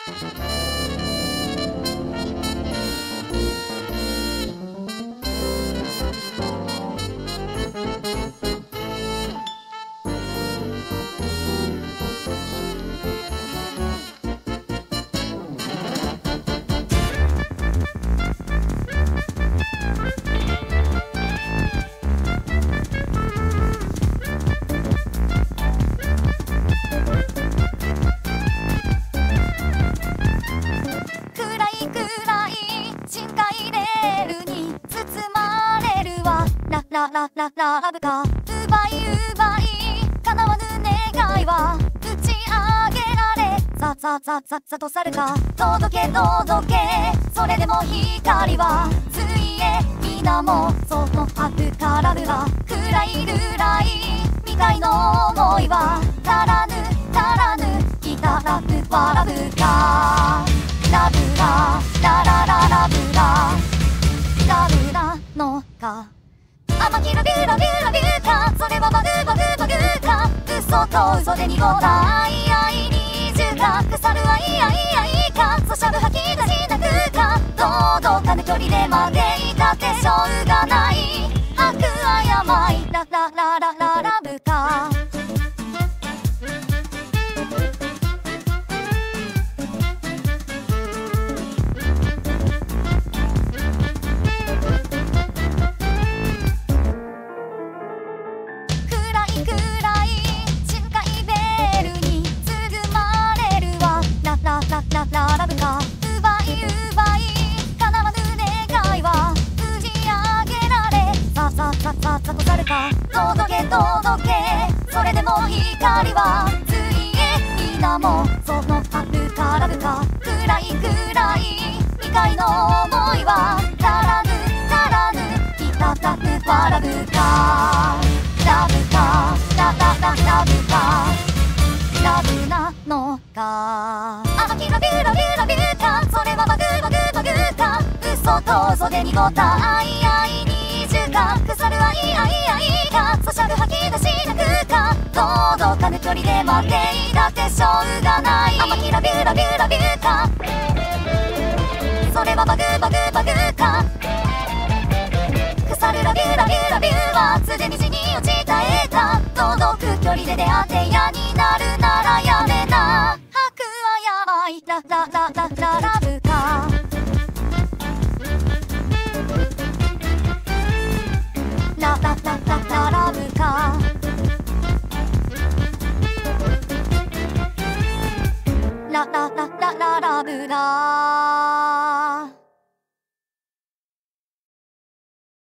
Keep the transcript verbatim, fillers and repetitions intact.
ラララララブか奪い奪い叶わぬ願いは打ち上げられさささささとさるか届け届けそれでも光はついえ皆もその春からぶが暗いるらい未開の想いは足らぬ足らぬいたらぶわらぶかラブラララララブララブラのか甘きラビューラビューラビューかそれはバグバグバグか嘘と嘘で濁った愛愛に十か腐る愛愛愛かそしゃぶ吐き出しなくか届かぬ距離でまでいたってしょうがない悪あやまいララララララブかラララブか奪い奪い叶わぬ願いは打ち上げられさささささとさるか届け届けそれでも光はついえ皆もその春からぶか暗い暗い未開の想いは足らぬ足らぬいたたくわらぶかラブかララララブかラブなのか甘きラビューラビューラビューかそれはバグバグバグか嘘と嘘で濁った愛愛に十か腐る愛愛愛かそしゃぶ吐き出しなくか届かぬ距離で待っていたってしょうがない甘きラビューラビューラビューかそれはバグバグバグか腐るラビューラビューラビューはすでに地に落ちたえた届く距離で出会って嫌になるならやめな悪はやばいララララララブかララララララブかララララララブラ